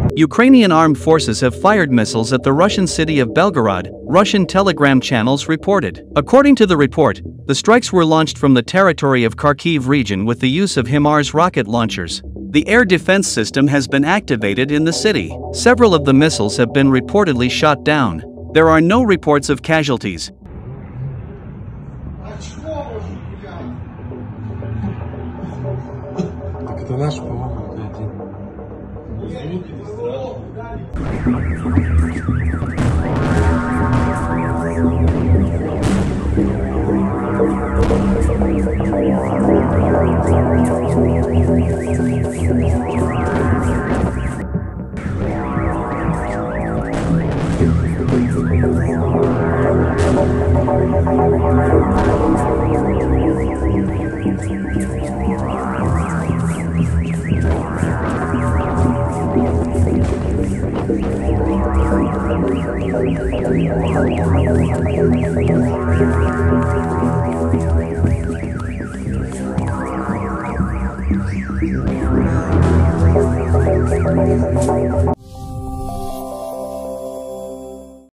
Ukrainian armed forces have fired missiles at the Russian city of Belgorod, Russian telegram channels reported. According to the report, the strikes were launched from the territory of Kharkiv region with the use of Himars rocket launchers. The air defense system has been activated in the city. Several of the missiles have been reportedly shot down. There are no reports of casualties.